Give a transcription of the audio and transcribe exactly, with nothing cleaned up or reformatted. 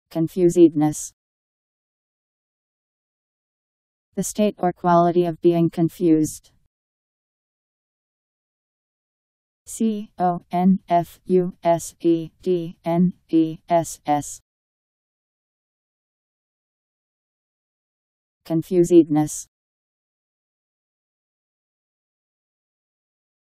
Confusedness. The state or quality of being confused. C O N F U S E D N E S S. Confusedness.